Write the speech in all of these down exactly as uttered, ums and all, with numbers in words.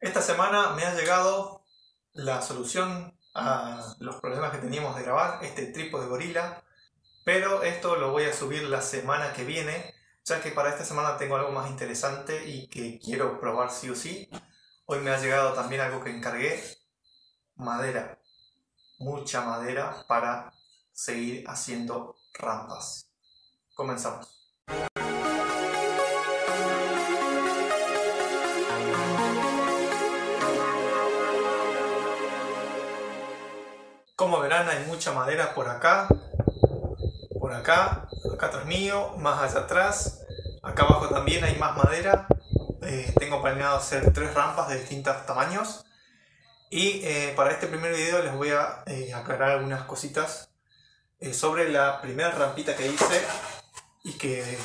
Esta semana me ha llegado la solución a los problemas que teníamos de grabar, este trípode gorila, pero esto lo voy a subir la semana que viene, ya que para esta semana tengo algo más interesante y que quiero probar sí o sí. Hoy me ha llegado también algo que encargué, madera, mucha madera para seguir haciendo rampas. Comenzamos. Como verán, hay mucha madera por acá, por acá, acá atrás mío, más allá atrás. Acá abajo también hay más madera. Eh, tengo planeado hacer tres rampas de distintos tamaños. Y eh, para este primer video les voy a eh, aclarar algunas cositas eh, sobre la primera rampita que hice y que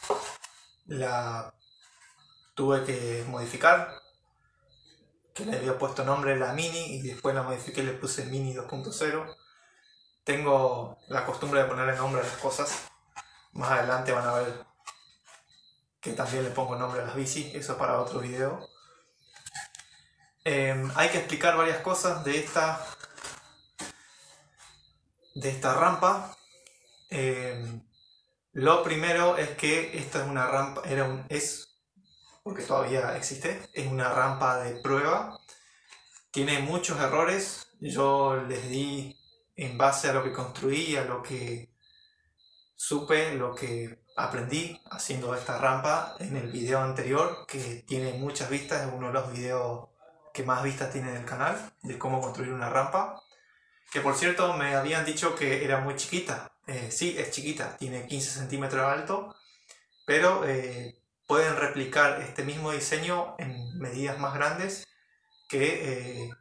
la tuve que modificar. Que le había puesto nombre la Mini y después la modifiqué y le puse Mini dos punto cero. Tengo la costumbre de ponerle nombre a las cosas. Más adelante van a ver que también le pongo nombre a las bicis, eso para otro video. Eh, hay que explicar varias cosas de esta, de esta rampa. Eh, lo primero es que esta es una rampa, era un, es, porque todavía existe, es una rampa de prueba. Tiene muchos errores, yo les di en base a lo que construí, a lo que supe, lo que aprendí haciendo esta rampa en el video anterior, que tiene muchas vistas, es uno de los videos que más vistas tiene en el canal, de cómo construir una rampa. Que por cierto me habían dicho que era muy chiquita, eh, sí es chiquita, tiene quince centímetros de alto, pero eh, pueden replicar este mismo diseño en medidas más grandes que eh,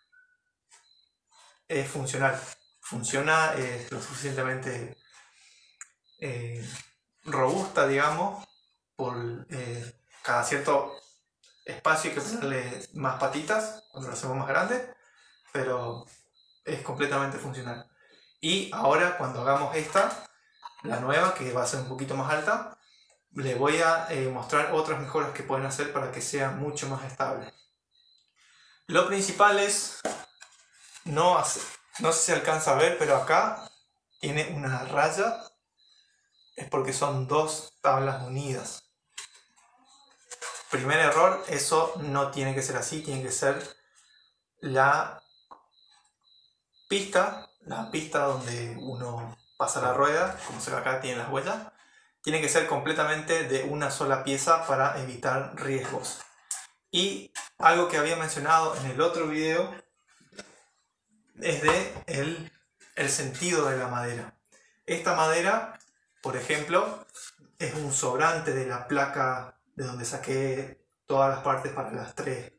es funcional. Funciona, es lo suficientemente eh, robusta, digamos, por eh, cada cierto espacio hay que ponerle más patitas cuando lo hacemos más grande, pero es completamente funcional. Y ahora cuando hagamos esta, la nueva, que va a ser un poquito más alta, les voy a eh, mostrar otras mejoras que pueden hacer para que sea mucho más estable. Lo principal es, no, hace, no sé si se alcanza a ver, pero acá tiene una raya, es porque son dos tablas unidas. Primer error, eso no tiene que ser así, tiene que ser la pista, la pista donde uno pasa la rueda, como se ve acá tiene las huellas, tiene que ser completamente de una sola pieza para evitar riesgos. Y algo que había mencionado en el otro video es de el, el sentido de la madera. Esta madera, por ejemplo, es un sobrante de la placa de donde saqué todas las partes para las tres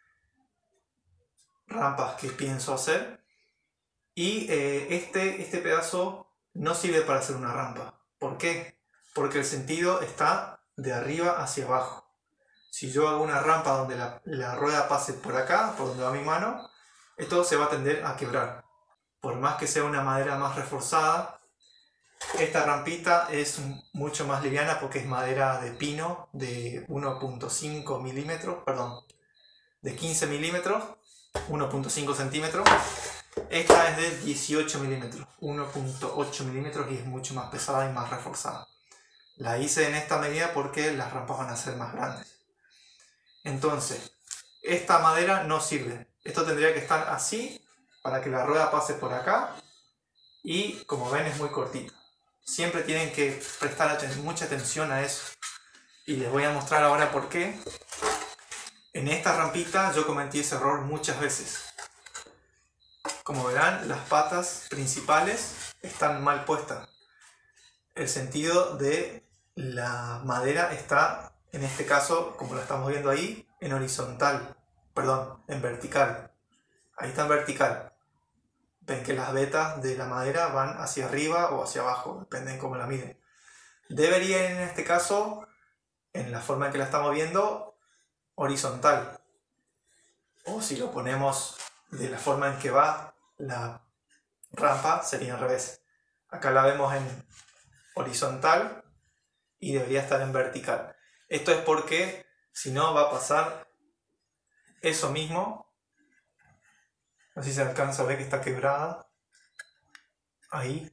rampas que pienso hacer. Y eh, este, este pedazo no sirve para hacer una rampa. ¿Por qué? Porque el sentido está de arriba hacia abajo. Si yo hago una rampa donde la, la rueda pase por acá, por donde va mi mano, esto se va a tender a quebrar. Por más que sea una madera más reforzada, esta rampita es mucho más liviana porque es madera de pino de uno punto cinco milímetros, perdón, de quince milímetros, uno punto cinco centímetros. Esta es de dieciocho milímetros, uno punto ocho milímetros, y es mucho más pesada y más reforzada. La hice en esta medida porque las rampas van a ser más grandes. Entonces, esta madera no sirve. Esto tendría que estar así para que la rueda pase por acá, y como ven es muy cortita. Siempre tienen que prestar aten- mucha atención a eso. Y les voy a mostrar ahora por qué. En esta rampita yo cometí ese error muchas veces. Como verán, las patas principales están mal puestas. El sentido de la madera está, en este caso, como lo estamos viendo ahí, en horizontal, perdón, en vertical. Ahí está en vertical. Ven que las vetas de la madera van hacia arriba o hacia abajo, depende de cómo la miren. Debería ir en este caso, en la forma en que la estamos viendo, horizontal. O si lo ponemos de la forma en que va la rampa, sería al revés. Acá la vemos en horizontal y debería estar en vertical. Esto es porque si no va a pasar eso mismo. Así se alcanza a ver que está quebrada. Ahí.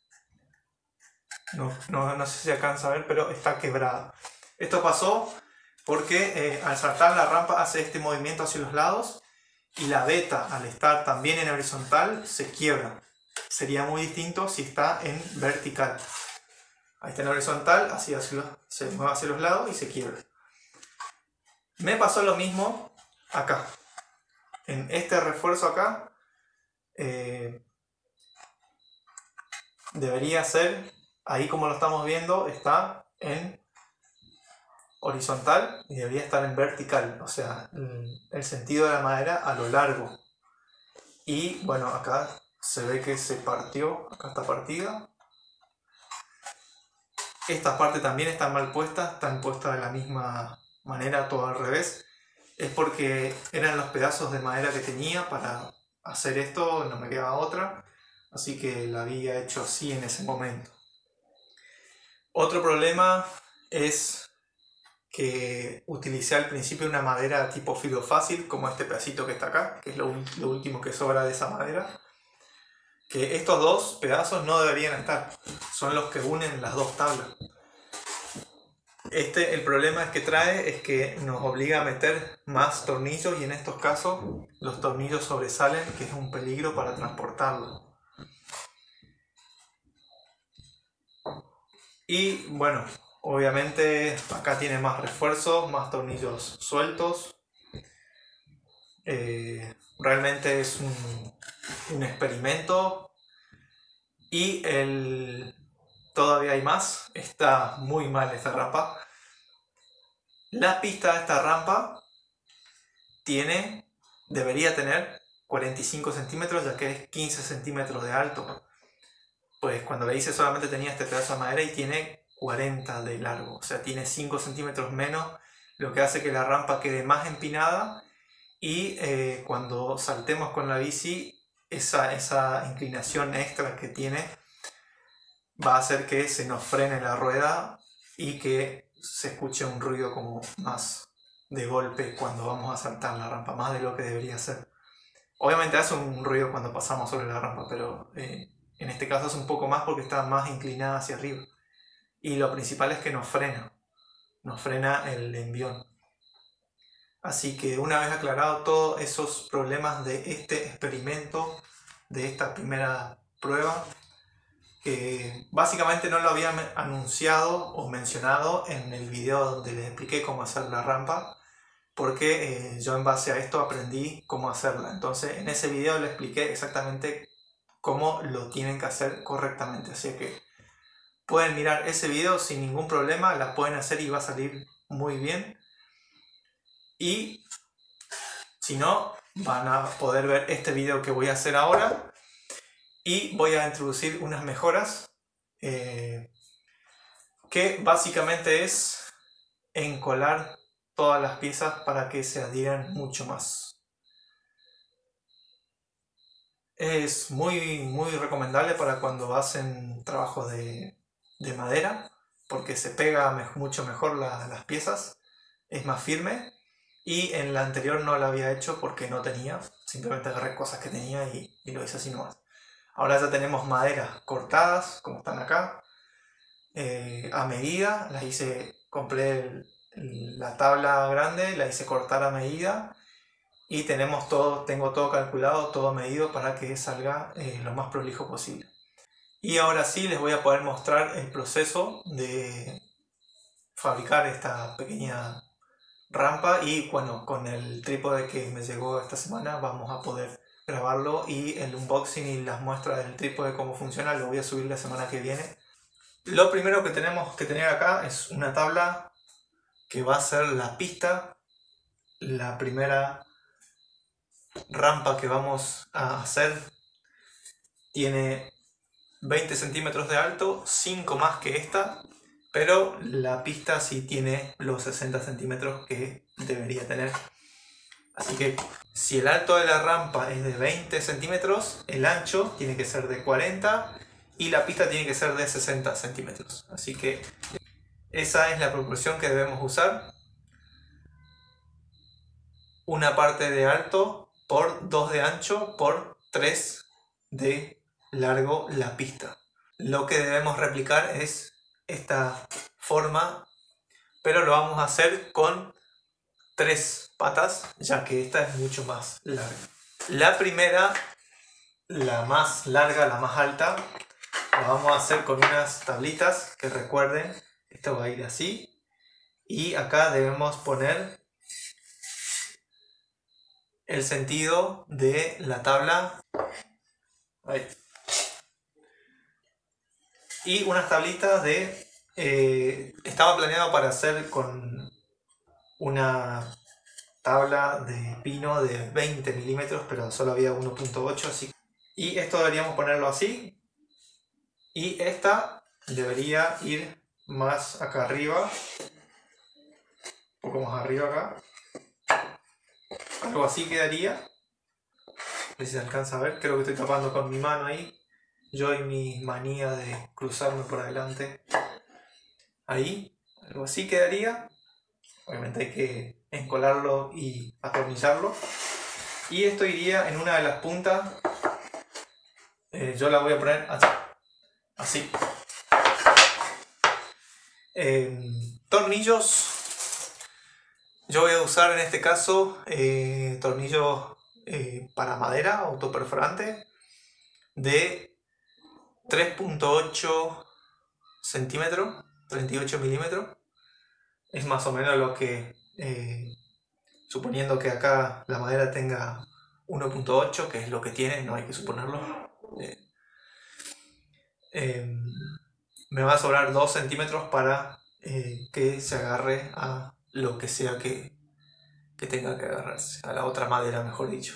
No, no, no sé si se alcanza a ver, pero está quebrada. Esto pasó porque eh, al saltar la rampa hace este movimiento hacia los lados y la beta, al estar también en horizontal, se quiebra. Sería muy distinto si está en vertical. Ahí está en horizontal, así hacia, se mueve hacia los lados y se quiebra. Me pasó lo mismo acá. En este refuerzo acá eh, debería ser, ahí como lo estamos viendo, está en horizontal y debería estar en vertical, o sea, el sentido de la madera a lo largo. Y bueno, acá se ve que se partió, acá está partida. Esta parte también está mal puesta, están puestas de la misma manera, todo al revés. Es porque eran los pedazos de madera que tenía para hacer esto, no me quedaba otra, así que la había hecho así en ese momento. Otro problema es que utilicé al principio una madera tipo filo fácil, como este pedacito que está acá, que es lo, lo último que sobra de esa madera. Que estos dos pedazos no deberían estar, son los que unen las dos tablas. Este, el problema es que trae es que nos obliga a meter más tornillos y en estos casos los tornillos sobresalen, que es un peligro para transportarlo. Y bueno, obviamente acá tiene más refuerzos, más tornillos sueltos. Eh, realmente es un, un experimento y el, todavía hay más. Está muy mal esta rampa. La pista de esta rampa tiene, debería tener cuarenta y cinco centímetros, ya que es quince centímetros de alto. Pues cuando la hice solamente tenía este pedazo de madera y tiene cuarenta de largo, o sea, tiene cinco centímetros menos, lo que hace que la rampa quede más empinada y eh, cuando saltemos con la bici, esa, esa inclinación extra que tiene va a hacer que se nos frene la rueda y que se escuche un ruido como más de golpe cuando vamos a saltar la rampa, más de lo que debería ser. Obviamente hace un ruido cuando pasamos sobre la rampa, pero eh, en este caso es un poco más porque está más inclinada hacia arriba. Y lo principal es que nos frena, nos frena el envión. Así que una vez aclarado todos esos problemas de este experimento, de esta primera prueba, que básicamente no lo había anunciado o mencionado en el video donde les expliqué cómo hacer la rampa, porque eh, yo en base a esto aprendí cómo hacerla. Entonces en ese video les expliqué exactamente cómo lo tienen que hacer correctamente. Así que pueden mirar ese video sin ningún problema, la pueden hacer y va a salir muy bien. Y si no, van a poder ver este video que voy a hacer ahora. Y voy a introducir unas mejoras eh, que básicamente es encolar todas las piezas para que se adhieran mucho más. Es muy, muy recomendable para cuando hacen trabajo de, de madera, porque se pega me, mucho mejor la, las piezas, es más firme. Y en la anterior no la había hecho porque no tenía, simplemente agarré cosas que tenía y, y lo hice así nomás. Ahora ya tenemos maderas cortadas, como están acá, eh, a medida. Las hice, compré el, el, la tabla grande, la hice cortar a medida y tenemos todo, tengo todo calculado, todo medido para que salga eh, lo más prolijo posible. Y ahora sí les voy a poder mostrar el proceso de fabricar esta pequeña rampa y bueno, con el trípode que me llegó esta semana vamos a poder grabarlo y el unboxing y las muestras del trípode cómo funciona lo voy a subir la semana que viene. Lo primero que tenemos que tener acá es una tabla que va a ser la pista, la primera rampa que vamos a hacer tiene veinte centímetros de alto, cinco más que esta, pero la pista sí tiene los sesenta centímetros que debería tener. Así que si el alto de la rampa es de veinte centímetros, el ancho tiene que ser de cuarenta y la pista tiene que ser de sesenta centímetros. Así que esa es la proporción que debemos usar. una parte de alto por dos de ancho por tres de largo la pista. Lo que debemos replicar es esta forma, pero lo vamos a hacer con tres patas, ya que esta es mucho más larga. La primera, la más larga, la más alta, la vamos a hacer con unas tablitas que recuerden, esto va a ir así, y acá debemos poner el sentido de la tabla. Ahí. Y unas tablitas de... Eh, estaba planeado para hacer con una tabla de pino de veinte milímetros, pero solo había uno punto ocho, así. Y esto deberíamos ponerlo así. Y esta debería ir más acá arriba. Un poco más arriba acá. Algo así quedaría. A ver si se alcanza a ver. Creo que estoy tapando con mi mano ahí. Yo y mi manía de cruzarme por adelante. Ahí. Algo así quedaría. Obviamente hay que encolarlo y atornillarlo. Y esto iría en una de las puntas. Eh, yo la voy a poner así. Así. Eh, tornillos. Yo voy a usar en este caso eh, tornillos eh, para madera autoperforante de tres punto ocho centímetros, treinta y ocho milímetros. Es más o menos lo que, eh, suponiendo que acá la madera tenga uno punto ocho, que es lo que tiene, no hay que suponerlo. Eh, eh, me va a sobrar dos centímetros para eh, que se agarre a lo que sea que, que tenga que agarrarse, a la otra madera, mejor dicho.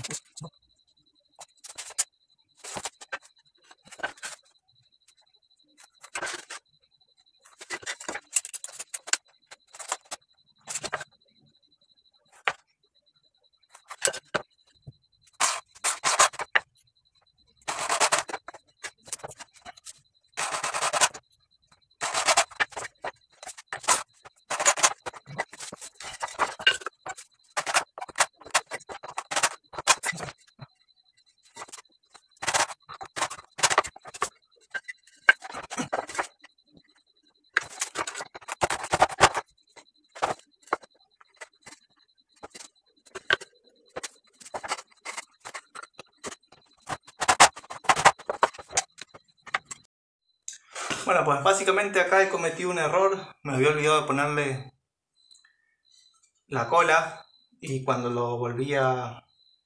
Bueno, pues básicamente acá he cometido un error. Me había olvidado de ponerle la cola y cuando lo volví a, a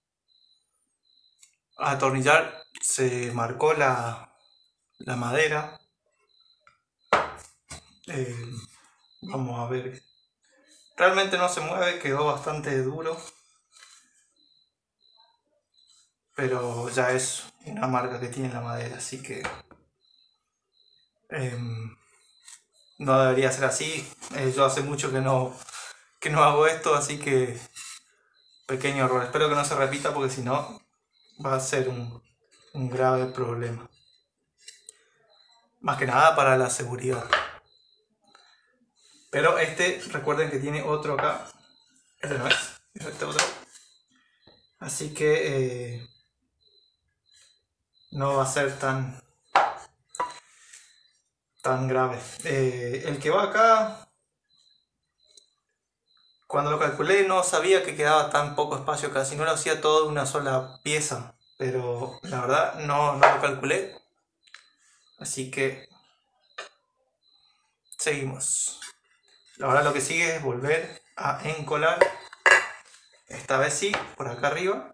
atornillar se marcó la, la madera. Eh, vamos a ver. Realmente no se mueve, quedó bastante duro. Pero ya es una marca que tiene la madera, así que eh, no debería ser así. Eh, yo hace mucho que no, que no hago esto, así que pequeño error. Espero que no se repita porque si no va a ser un, un grave problema. Más que nada para la seguridad. Pero este, recuerden que tiene otro acá. Este no es, es este otro. Así que eh, no va a ser tan, tan grave. Eh, el que va acá, cuando lo calculé no sabía que quedaba tan poco espacio, casi no lo hacía todo de una sola pieza. Pero la verdad no, no lo calculé. Así que seguimos. Ahora lo que sigue es volver a encolar. Esta vez sí, por acá arriba.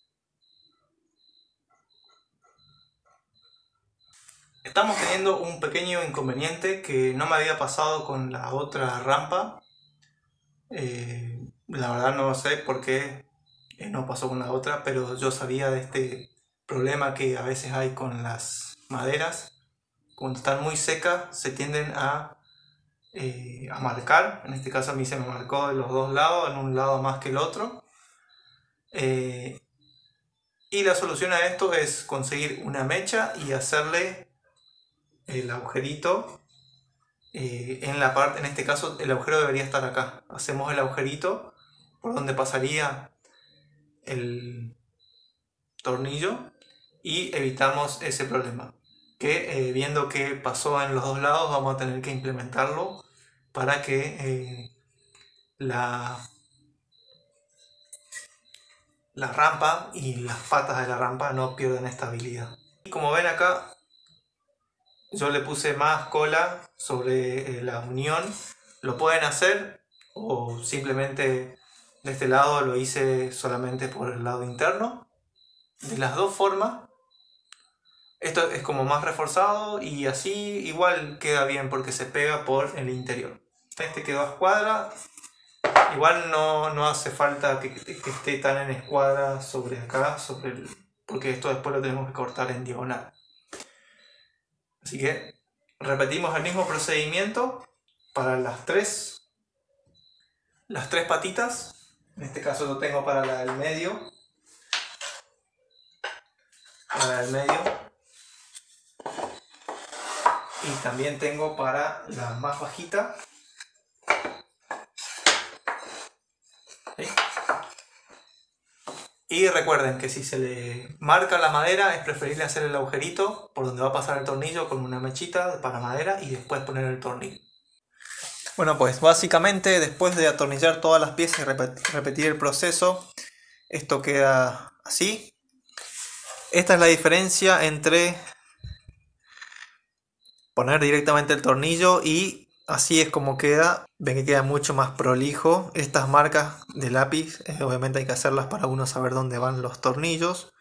Estamos teniendo un pequeño inconveniente que no me había pasado con la otra rampa. Eh, la verdad no sé por qué no pasó con la otra, pero yo sabía de este problema que a veces hay con las maderas. Cuando están muy secas se tienden a, eh, a marcar. En este caso a mí se me marcó de los dos lados, en un lado más que el otro. Eh, y la solución a esto es conseguir una mecha y hacerle el agujerito eh, en la parte, en este caso el agujero debería estar acá. Hacemos el agujerito por donde pasaría el tornillo y evitamos ese problema. Que eh, viendo que pasó en los dos lados, vamos a tener que implementarlo para que eh, la, la rampa y las patas de la rampa no pierdan estabilidad. Y como ven acá, yo le puse más cola sobre eh, la unión. Lo pueden hacer o simplemente de este lado lo hice solamente por el lado interno. De las dos formas, esto es como más reforzado y así igual queda bien porque se pega por el interior. Este quedó a escuadra. Igual no, no hace falta que, que esté tan en escuadra sobre acá, sobre el, porque esto después lo tenemos que cortar en diagonal. Así que repetimos el mismo procedimiento para las tres, las tres patitas. En este caso lo tengo para la del medio. Para la del medio. Y también tengo para la más bajita. ¿Sí? Y recuerden que si se le marca la madera es preferible hacer el agujerito por donde va a pasar el tornillo con una mechita para madera y después poner el tornillo. Bueno, pues básicamente después de atornillar todas las piezas y repetir el proceso, esto queda así. Esta es la diferencia entre poner directamente el tornillo y así es como queda. Ven que queda mucho más prolijo. Estas marcas de lápiz eh, obviamente hay que hacerlas para uno saber dónde van los tornillos.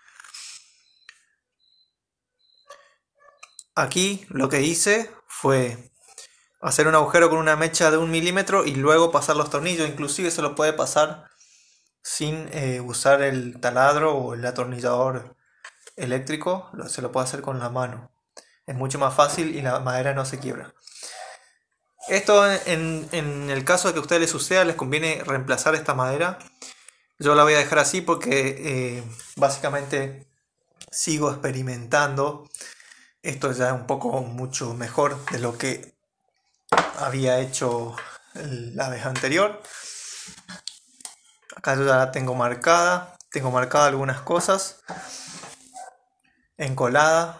Aquí lo que hice fue hacer un agujero con una mecha de un milímetro y luego pasar los tornillos. Inclusive se lo puede pasar sin eh, usar el taladro o el atornillador eléctrico. Se lo puede hacer con la mano. Es mucho más fácil y la madera no se quiebra. Esto en, en el caso de que a ustedes les suceda, les conviene reemplazar esta madera. Yo la voy a dejar así porque eh, básicamente sigo experimentando. Esto ya es un poco mucho mejor de lo que había hecho la vez anterior. Acá yo ya la tengo marcada. Tengo marcada algunas cosas. Encolada.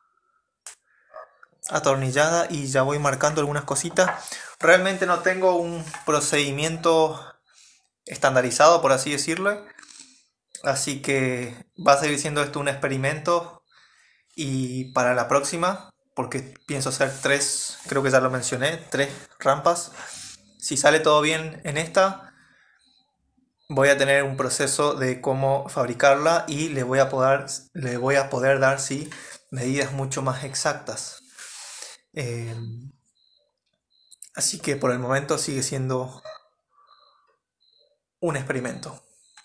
Atornillada y ya voy marcando algunas cositas. Realmente no tengo un procedimiento estandarizado, por así decirlo, así que va a seguir siendo esto un experimento. Y para la próxima, porque pienso hacer tres, creo que ya lo mencioné, tres rampas, si sale todo bien en esta, voy a tener un proceso de cómo fabricarla y le voy a poder, le voy a poder dar sí, medidas mucho más exactas. Eh, así que por el momento sigue siendo un experimento.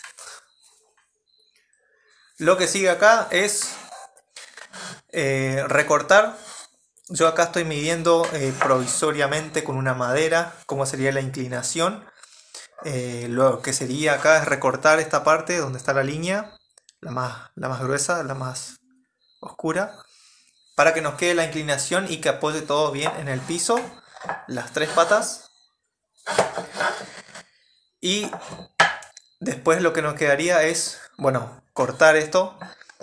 Lo que sigue acá es eh, recortar. Yo acá estoy midiendo eh, provisoriamente con una madera cómo sería la inclinación. Eh, lo que sería acá es recortar esta parte donde está la línea, la más, la más gruesa, la más oscura, para que nos quede la inclinación y que apoye todo bien en el piso, las tres patas. Y después lo que nos quedaría es, bueno, cortar esto,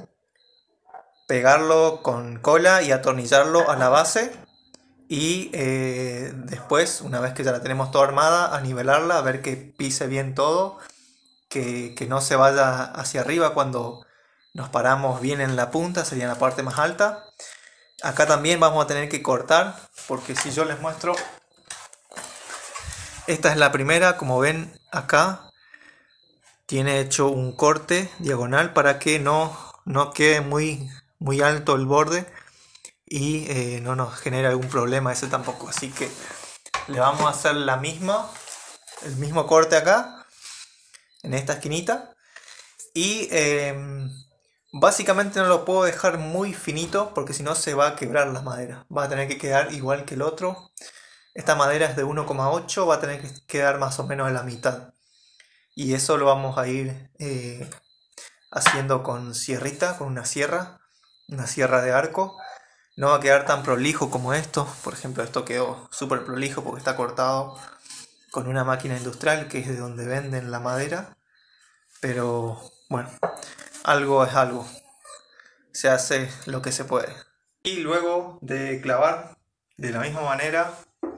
pegarlo con cola y atornillarlo a la base. Y eh, después, una vez que ya la tenemos toda armada, a nivelarla, a ver que pise bien todo, que, que no se vaya hacia arriba cuando nos paramos bien en la punta, sería en la parte más alta. Acá también vamos a tener que cortar, porque si yo les muestro, esta es la primera, como ven acá, tiene hecho un corte diagonal para que no, no quede muy, muy alto el borde y eh, no nos genere algún problema ese tampoco. Así que le vamos a hacer la misma, el mismo corte acá, en esta esquinita, y eh, básicamente no lo puedo dejar muy finito porque si no se va a quebrar la madera. Va a tener que quedar igual que el otro. Esta madera es de uno coma ocho, va a tener que quedar más o menos a la mitad. Y eso lo vamos a ir eh, haciendo con sierrita, con una sierra, una sierra de arco. No va a quedar tan prolijo como esto. Por ejemplo, esto quedó súper prolijo porque está cortado con una máquina industrial que es de donde venden la madera, pero bueno, algo es algo, se hace lo que se puede. Y luego de clavar de la misma manera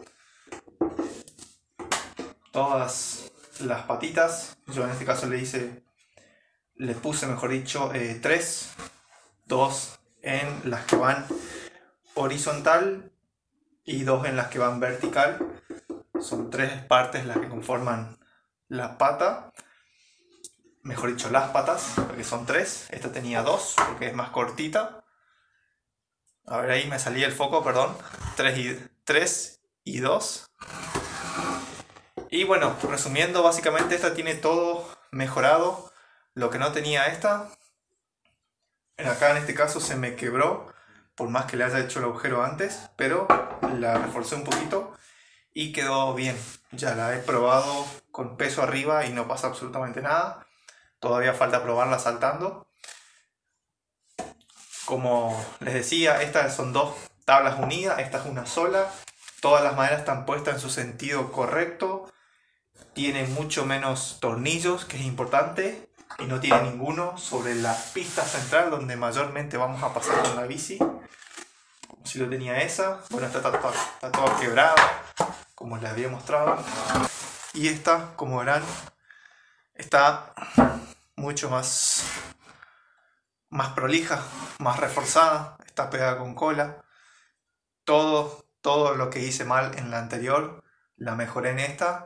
todas las patitas, yo en este caso le hice, le puse mejor dicho eh, tres, dos en las que van horizontal y dos en las que van vertical. Son tres partes las que conforman la pata, mejor dicho las patas, porque son tres. Esta tenía dos porque es más cortita. A ver, ahí me salía el foco, perdón. tres y dos. Y bueno, resumiendo, básicamente esta tiene todo mejorado. Lo que no tenía esta, acá en este caso se me quebró, por más que le haya hecho el agujero antes, pero la reforcé un poquito y quedó bien. Ya la he probado con peso arriba y no pasa absolutamente nada. Todavía falta probarla saltando. Como les decía, estas son dos tablas unidas, esta es una sola. Todas las maderas están puestas en su sentido correcto. Tiene mucho menos tornillos, que es importante, y no tiene ninguno sobre la pista central donde mayormente vamos a pasar con la bici. Como si lo tenía esa. Bueno, esta está, está, está toda quebrada, como les había mostrado. Y esta, como verán, está mucho más, más prolija, más reforzada, está pegada con cola. Todo, todo lo que hice mal en la anterior, la mejoré en esta.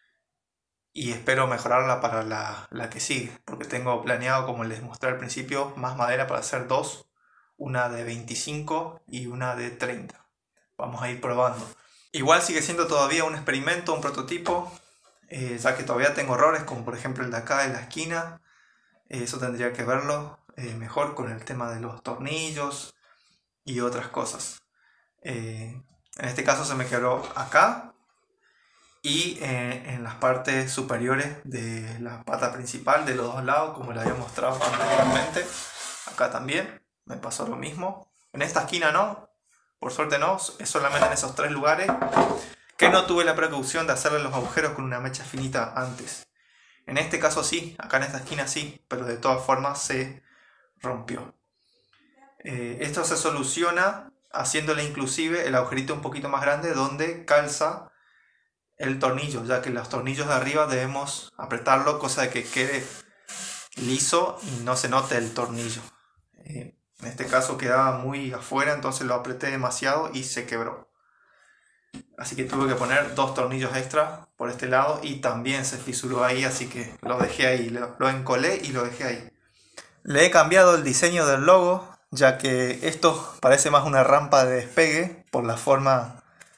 Y espero mejorarla para la, la que sigue, porque tengo planeado, como les mostré al principio, más madera para hacer dos, una de veinticinco y una de treinta. Vamos a ir probando. Igual sigue siendo todavía un experimento, un prototipo, eh, ya que todavía tengo errores, como por ejemplo el de acá de la esquina. Eh, eso tendría que verlo eh, mejor con el tema de los tornillos y otras cosas. Eh, en este caso se me quebró acá. Y eh, en las partes superiores de la pata principal de los dos lados, como les había mostrado anteriormente. Acá también me pasó lo mismo. En esta esquina no, por suerte no, es solamente en esos tres lugares que no tuve la precaución de hacerle los agujeros con una mecha finita antes. En este caso sí, acá en esta esquina sí, pero de todas formas se rompió. Eh, esto se soluciona haciéndole inclusive el agujerito un poquito más grande donde calza el tornillo, ya que los tornillos de arriba debemos apretarlo, cosa de que quede liso y no se note el tornillo. Eh, en este caso quedaba muy afuera, entonces lo apreté demasiado y se quebró. Así que tuve que poner dos tornillos extra por este lado y también se fisuró ahí, así que lo dejé ahí, lo, lo encolé y lo dejé ahí. Le he cambiado el diseño del logo, ya que esto parece más una rampa de despegue por la forma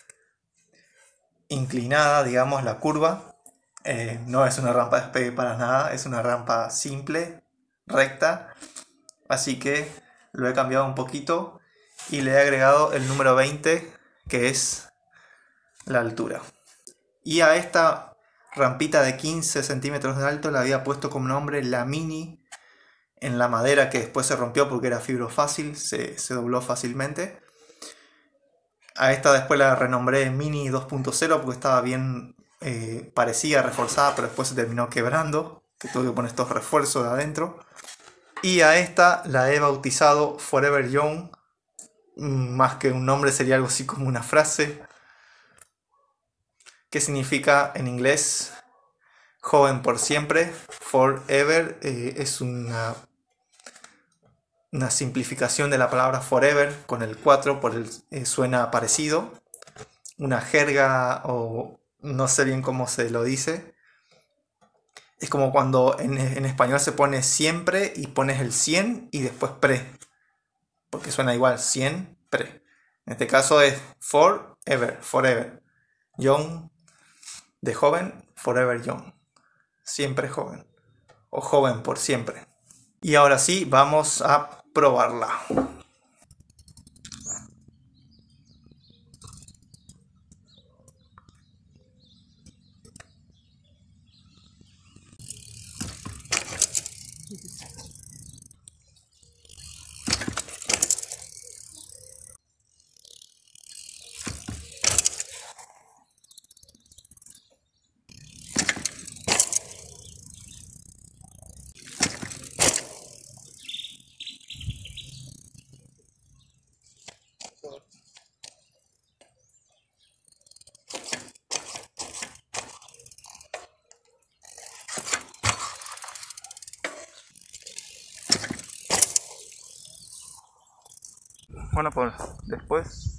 inclinada, digamos, la curva. Eh, no es una rampa de despegue para nada, es una rampa simple, recta. Así que lo he cambiado un poquito y le he agregado el número veinte, que es la altura. Y a esta rampita de quince centímetros de alto le había puesto como nombre la Mini, en la madera, que después se rompió porque era fibrofácil, se, se dobló fácilmente. A esta después la renombré Mini dos punto cero porque estaba bien eh, parecida, reforzada, pero después se terminó quebrando, que tuve que poner estos refuerzos de adentro. Y a esta la he bautizado Forever Young, más que un nombre sería algo así como una frase, que significa en inglés joven por siempre. Forever eh, es una, una simplificación de la palabra forever con el cuatro, por el, eh, suena parecido. Una jerga, o no sé bien cómo se lo dice. Es como cuando en, en español se pone siempre y pones el cien y después pre, porque suena igual, cien, pre. En este caso es forever, forever. Young, de joven, forever young. Siempre joven, o joven por siempre. Y ahora sí, vamos a probarla. Bueno, pues después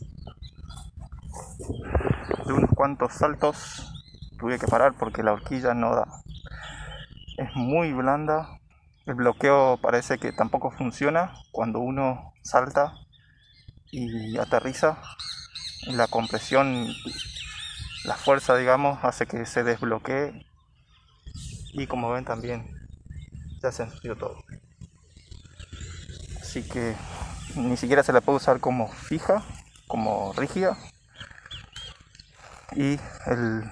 de unos cuantos saltos tuve que parar porque la horquilla no da. Es muy blanda. El bloqueo parece que tampoco funciona cuando uno salta y aterriza. La compresión, la fuerza, digamos, hace que se desbloquee. Y como ven también ya se enfrió todo. Así que ni siquiera se la puede usar como fija, como rígida. Y el,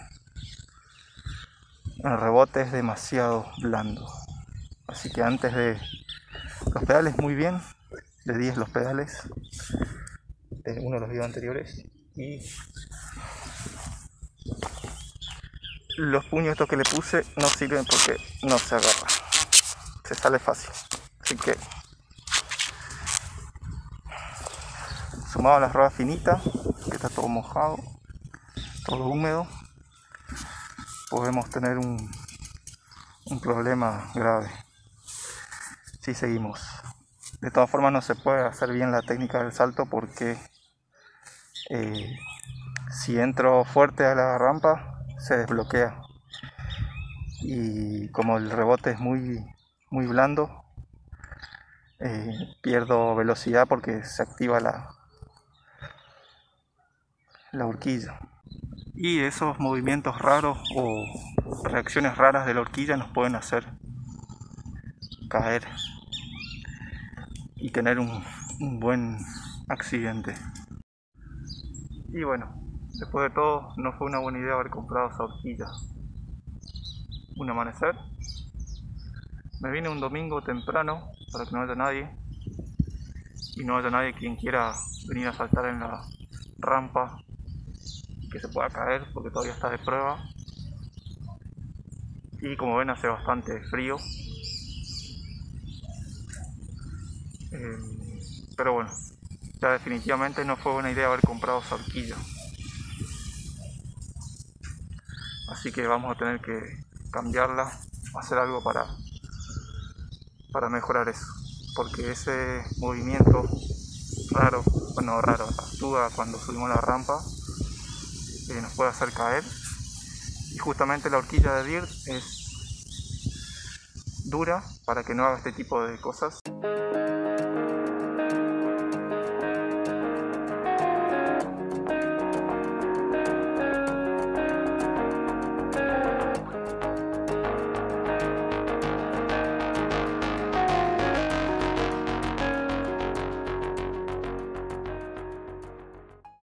el rebote es demasiado blando. Así que antes de los pedales muy bien, de diez los pedales de uno de los videos anteriores, y los puños estos que le puse no sirven porque no se agarra, se sale fácil. Así que sumado a las ruedas finitas, que está todo mojado, todo húmedo, podemos tener un, un problema grave si seguimos. De todas formas no se puede hacer bien la técnica del salto porque eh, si entro fuerte a la rampa se desbloquea, y como el rebote es muy, muy blando, eh, pierdo velocidad porque se activa la, la horquilla. Y esos movimientos raros o reacciones raras de la horquilla nos pueden hacer caer y tener un, un buen accidente. Y bueno, después de todo no fue una buena idea haber comprado esa horquilla. Un amanecer, me vine un domingo temprano para que no haya nadie y no haya nadie quien quiera venir a saltar en la rampa, que se pueda caer porque todavía está de prueba. Y como ven hace bastante frío, eh, pero bueno, ya definitivamente no fue buena idea haber comprado esa horquilla, así que vamos a tener que cambiarla, hacer algo para para mejorar eso, porque ese movimiento raro, bueno raro, actúa cuando subimos la rampa, eh, nos puede hacer caer. Y justamente la horquilla de D I R T es dura para que no haga este tipo de cosas.